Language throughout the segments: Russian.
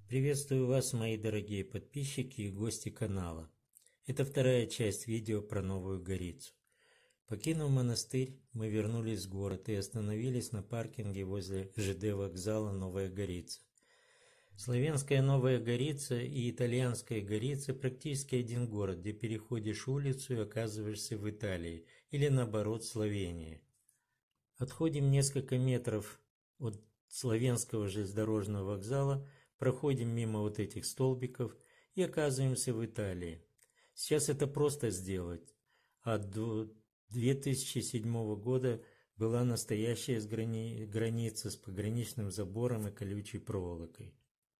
Приветствую вас, мои дорогие подписчики и гости канала. Это вторая часть видео про Новую Горицу. Покинув монастырь, мы вернулись в город и остановились на паркинге возле ЖД вокзала Новая Горица. Славянская Новая Горица и итальянская Горица практически один город, где переходишь улицу и оказываешься в Италии, или наоборот, Словении. Отходим несколько метров от Славянского железнодорожного вокзала, проходим мимо вот этих столбиков и оказываемся в Италии. Сейчас это просто сделать, а до 2007 года была настоящая граница с пограничным забором и колючей проволокой.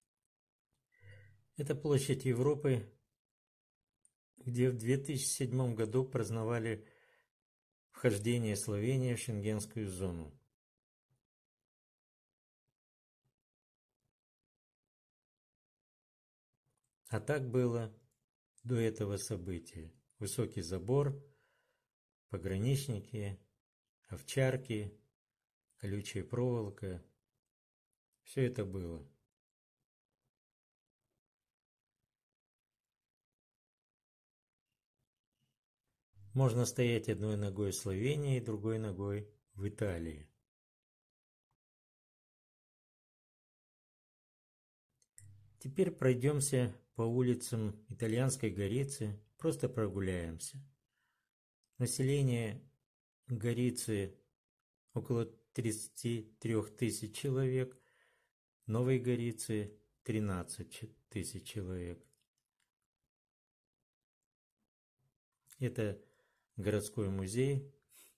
Это площадь Европы, где в 2007 году праздновали вхождение Словении в Шенгенскую зону. А так было до этого события. Высокий забор, пограничники, овчарки, колючая проволока. Все это было. Можно стоять одной ногой в Словении, другой ногой в Италии. Теперь пройдемся по улицам итальянской Горицы, просто прогуляемся. Население Горицы около 33 тысяч человек, Новой Горицы 13 тысяч человек. Это городской музей.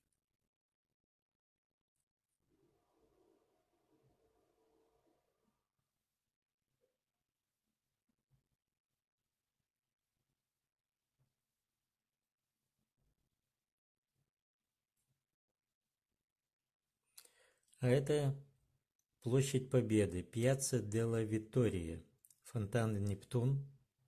А это площадь Победы, Пьяцца делла Виттория, фонтан Нептун.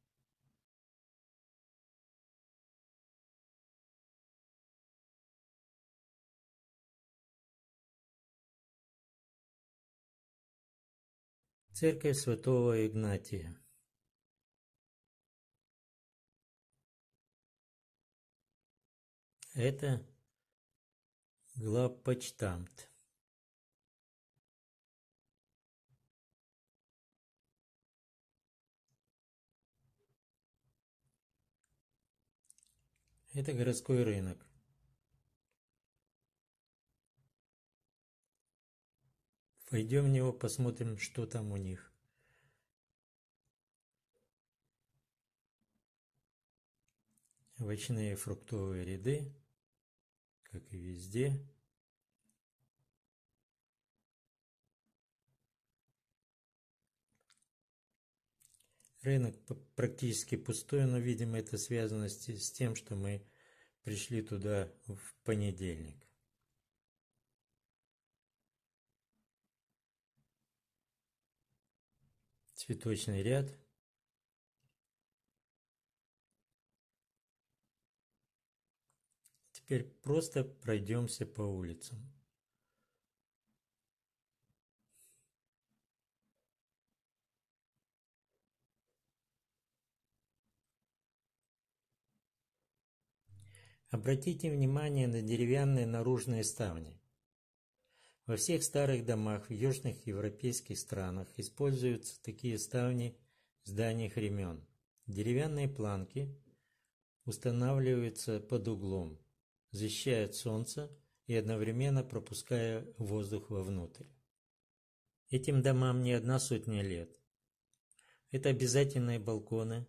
Церковь Святого Игнатия. Это главпочтамт. Это городской рынок. Войдем в него, посмотрим, что там у них. Овощные и фруктовые ряды, как и везде. Рынок практически пустой, но, видимо, это связано с тем, что мы пришли туда в понедельник. Цветочный ряд. Теперь просто пройдемся по улицам. Обратите внимание на деревянные наружные ставни. Во всех старых домах в южных европейских странах используются такие ставни с давних времен. Деревянные планки устанавливаются под углом, защищают солнце и одновременно пропуская воздух вовнутрь. Этим домам не 100 лет. Это обязательные балконы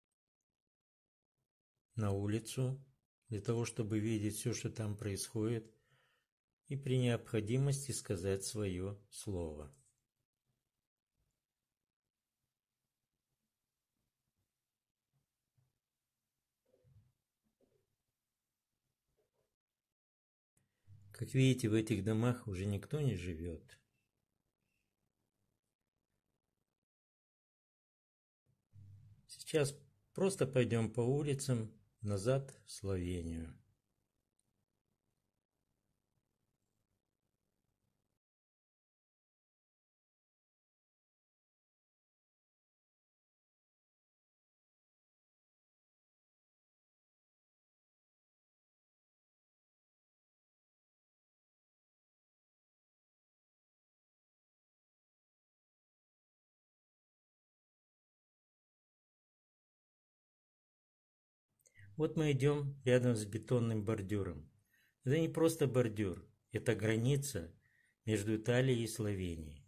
на улицу, для того, чтобы видеть все, что там происходит, и при необходимости сказать свое слово. Как видите, в этих домах уже никто не живет. Сейчас просто пойдем по улицам назад в Словению. Вот мы идем рядом с бетонным бордюром. Это не просто бордюр, это граница между Италией и Словенией.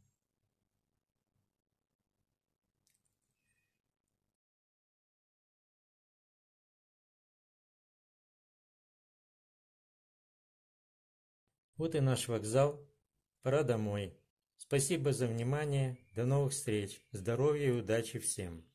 Вот и наш вокзал. Пора домой. Спасибо за внимание. До новых встреч. Здоровья и удачи всем.